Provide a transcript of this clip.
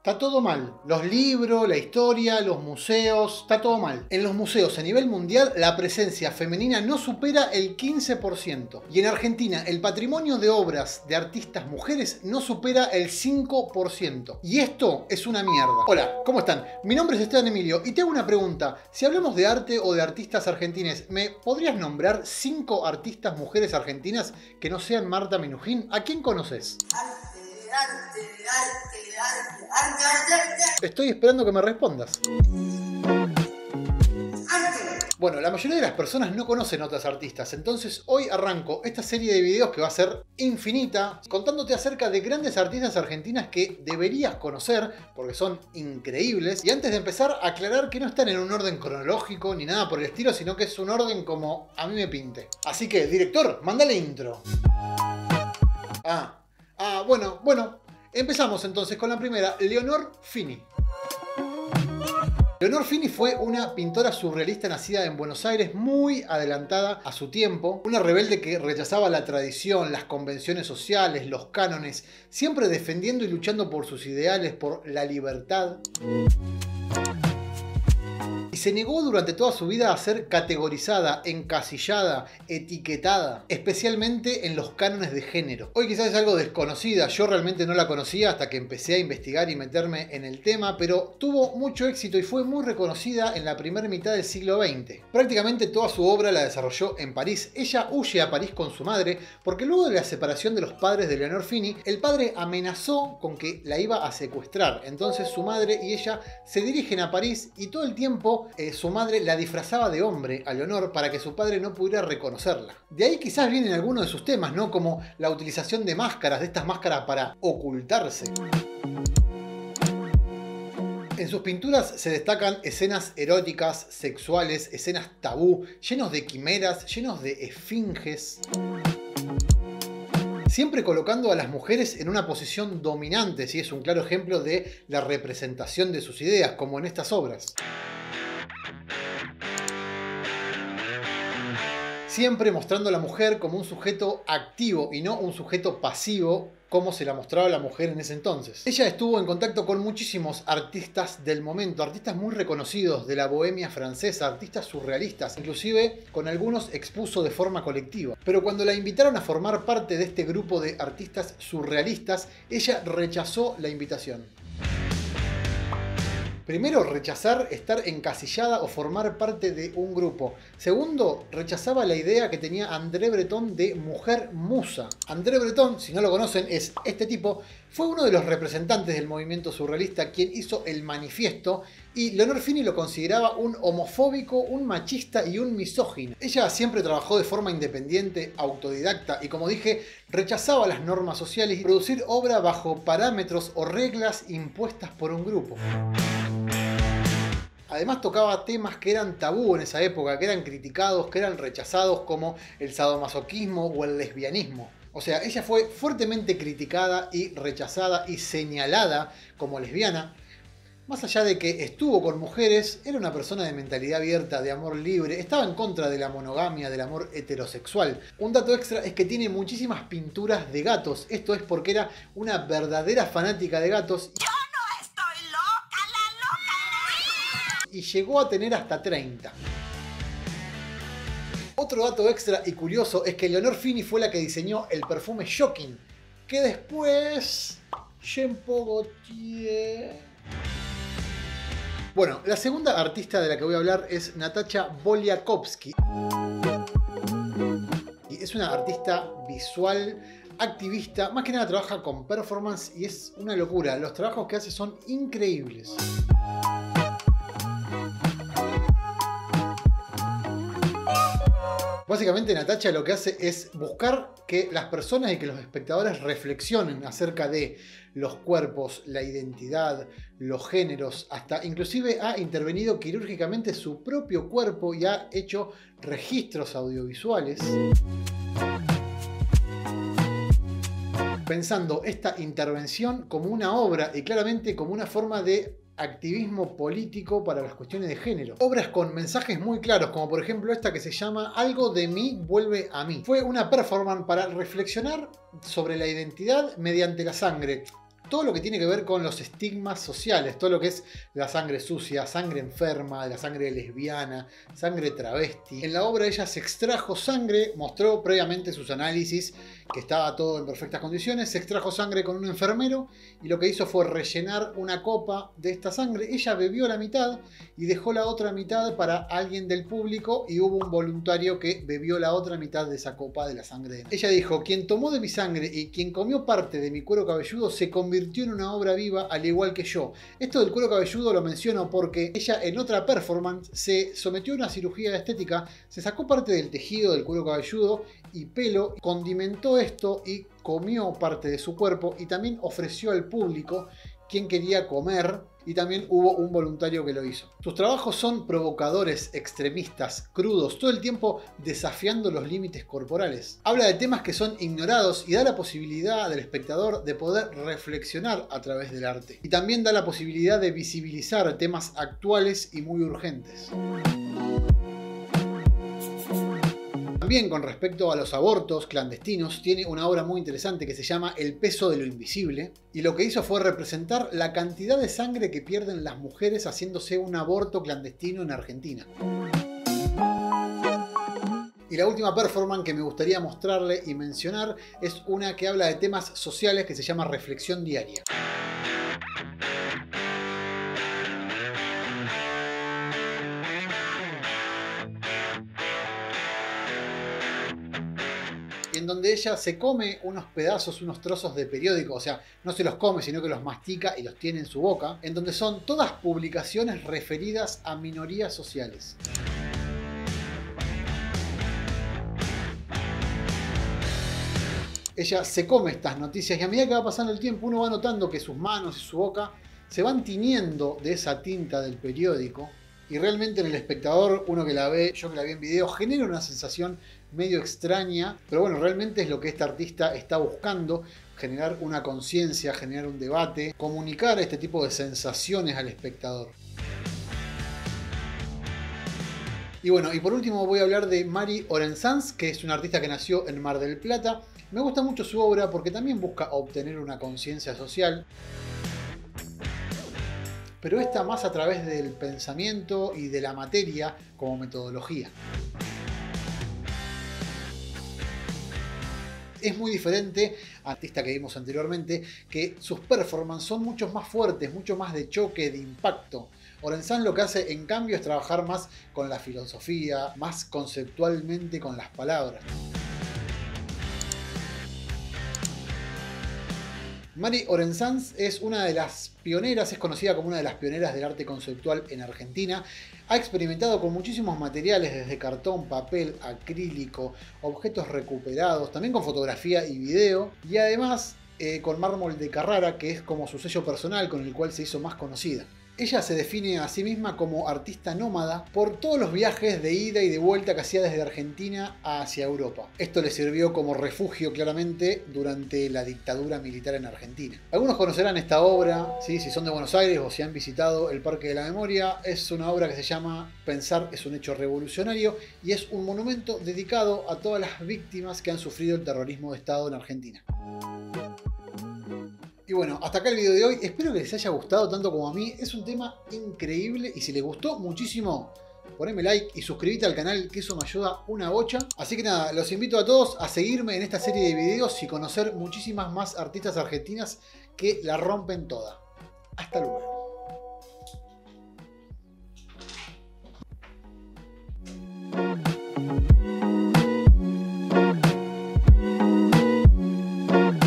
Está todo mal. Los libros, la historia, los museos, está todo mal. En los museos a nivel mundial la presencia femenina no supera el 15%. Y en Argentina el patrimonio de obras de artistas mujeres no supera el 5%. Y esto es una mierda. Hola, ¿cómo están? Mi nombre es Esteban Emilio y te hago una pregunta. Si hablamos de arte o de artistas argentines, ¿me podrías nombrar 5 artistas mujeres argentinas que no sean Marta Minujín? ¿A quién conoces? Estoy esperando que me respondas. Bueno, la mayoría de las personas no conocen otras artistas, entonces hoy arranco esta serie de videos que va a ser infinita, contándote acerca de grandes artistas argentinas que deberías conocer, porque son increíbles. Y antes de empezar, aclarar que no están en un orden cronológico ni nada por el estilo, sino que es un orden como a mí me pinte. Así que, director, mándale intro. Bueno. Empezamos entonces con la primera, Leonor Fini. Leonor Fini fue una pintora surrealista nacida en Buenos Aires, muy adelantada a su tiempo, una rebelde que rechazaba la tradición, las convenciones sociales, los cánones, siempre defendiendo y luchando por sus ideales, por la libertad. Y se negó durante toda su vida a ser categorizada, encasillada, etiquetada, especialmente en los cánones de género. Hoy quizás es algo desconocida, yo realmente no la conocía hasta que empecé a investigar y meterme en el tema, pero tuvo mucho éxito y fue muy reconocida en la primera mitad del siglo XX. Prácticamente toda su obra la desarrolló en París. Ella huye a París con su madre porque luego de la separación de los padres de Leonor Fini, el padre amenazó con que la iba a secuestrar. Entonces su madre y ella se dirigen a París y todo el tiempo su madre la disfrazaba de hombre a Leonor para que su padre no pudiera reconocerla. De ahí quizás vienen algunos de sus temas, ¿no? Como la utilización de máscaras, de estas máscaras para ocultarse. En sus pinturas se destacan escenas eróticas, sexuales, escenas tabú, llenos de quimeras, llenos de esfinges. Siempre colocando a las mujeres en una posición dominante, ¿sí? Es un claro ejemplo de la representación de sus ideas, como en estas obras. Siempre mostrando a la mujer como un sujeto activo y no un sujeto pasivo, como se la mostraba la mujer en ese entonces. Ella estuvo en contacto con muchísimos artistas del momento, artistas muy reconocidos de la bohemia francesa, artistas surrealistas, inclusive con algunos expuso de forma colectiva. Pero cuando la invitaron a formar parte de este grupo de artistas surrealistas, ella rechazó la invitación. Primero, rechazar estar encasillada o formar parte de un grupo. Segundo, rechazaba la idea que tenía André Breton de mujer musa. André Breton, si no lo conocen, es este tipo. Fue uno de los representantes del movimiento surrealista quien hizo el manifiesto y Leonor Fini lo consideraba un homofóbico, un machista y un misógino. Ella siempre trabajó de forma independiente, autodidacta y, como dije, rechazaba las normas sociales y producir obra bajo parámetros o reglas impuestas por un grupo. Además tocaba temas que eran tabú en esa época, que eran criticados, que eran rechazados, como el sadomasoquismo o el lesbianismo. O sea, ella fue fuertemente criticada y rechazada y señalada como lesbiana. Más allá de que estuvo con mujeres, era una persona de mentalidad abierta, de amor libre, estaba en contra de la monogamia, del amor heterosexual. Un dato extra es que tiene muchísimas pinturas de gatos. Esto es porque era una verdadera fanática de gatos. Y llegó a tener hasta 30. Otro dato extra y curioso es que Leonor Fini fue la que diseñó el perfume Shocking, que después Jean Paul Gaultier. Bueno, la segunda artista de la que voy a hablar es Natasha Boliakovsky. Y es una artista visual, activista, más que nada trabaja con performance y es una locura. Los trabajos que hace son increíbles. Básicamente Natasha lo que hace es buscar que las personas y que los espectadores reflexionen acerca de los cuerpos, la identidad, los géneros, hasta inclusive ha intervenido quirúrgicamente su propio cuerpo y ha hecho registros audiovisuales. Pensando esta intervención como una obra y claramente como una forma de activismo político para las cuestiones de género. Obras con mensajes muy claros, como por ejemplo esta que se llama Algo de mí vuelve a mí. Fue una performance para reflexionar sobre la identidad mediante la sangre. todo lo que tiene que ver con los estigmas sociales, todo lo que es la sangre sucia, sangre enferma, la sangre lesbiana, sangre travesti. En la obra ella se extrajo sangre, mostró previamente sus análisis, que estaba todo en perfectas condiciones, se extrajo sangre con un enfermero y lo que hizo fue rellenar una copa de esta sangre. Ella bebió la mitad y dejó la otra mitad para alguien del público y hubo un voluntario que bebió la otra mitad de esa copa de la sangre de él. Ella dijo: quien tomó de mi sangre y quien comió parte de mi cuero cabelludo se convirtió en una obra viva al igual que yo. Esto del cuero cabelludo lo menciono porque ella en otra performance se sometió a una cirugía estética, se sacó parte del tejido del cuero cabelludo y pelo, condimentó esto y comió parte de su cuerpo y también ofreció al público quien quería comer, y también hubo un voluntario que lo hizo. Sus trabajos son provocadores, extremistas, crudos, todo el tiempo desafiando los límites corporales. Habla de temas que son ignorados y da la posibilidad del espectador de poder reflexionar a través del arte. Y también da la posibilidad de visibilizar temas actuales y muy urgentes. También con respecto a los abortos clandestinos, tiene una obra muy interesante que se llama El peso de lo invisible, y lo que hizo fue representar la cantidad de sangre que pierden las mujeres haciéndose un aborto clandestino en Argentina. Y la última performance que me gustaría mostrarle y mencionar es una que habla de temas sociales que se llama Reflexión Diaria. En donde ella se come unos pedazos, unos trozos de periódico, o sea, no se los come, sino que los mastica y los tiene en su boca, en donde son todas publicaciones referidas a minorías sociales. Ella se come estas noticias y a medida que va pasando el tiempo uno va notando que sus manos y su boca se van tiñendo de esa tinta del periódico. Y realmente en el espectador, uno que la ve, yo que la vi en video, genera una sensación medio extraña, pero bueno, realmente es lo que esta artista está buscando: generar una conciencia, generar un debate, comunicar este tipo de sensaciones al espectador. Y bueno, y por último voy a hablar de Mari Orensanz, que es una artista que nació en Mar del Plata. Me gusta mucho su obra porque también busca obtener una conciencia social, pero esta más a través del pensamiento y de la materia como metodología. Es muy diferente a la artista que vimos anteriormente, que sus performances son mucho más fuertes, mucho más de choque, de impacto. Orensanz lo que hace en cambio es trabajar más con la filosofía, más conceptualmente con las palabras. Mari Orensanz es una de las pioneras, es conocida como una de las pioneras del arte conceptual en Argentina. Ha experimentado con muchísimos materiales, desde cartón, papel, acrílico, objetos recuperados, también con fotografía y video, y además con mármol de Carrara, que es como su sello personal con el cual se hizo más conocida. Ella se define a sí misma como artista nómada por todos los viajes de ida y de vuelta que hacía desde Argentina hacia Europa. Esto le sirvió como refugio claramente durante la dictadura militar en Argentina. Algunos conocerán esta obra, ¿sí? Si son de Buenos Aires o si han visitado el Parque de la Memoria. Es una obra que se llama Pensar es un hecho revolucionario y es un monumento dedicado a todas las víctimas que han sufrido el terrorismo de Estado en Argentina. Y bueno, hasta acá el video de hoy. Espero que les haya gustado tanto como a mí. Es un tema increíble y si les gustó muchísimo, poneme like y suscríbete al canal, que eso me ayuda una bocha. Así que nada, los invito a todos a seguirme en esta serie de videos y conocer muchísimas más artistas argentinas que la rompen toda. Hasta luego.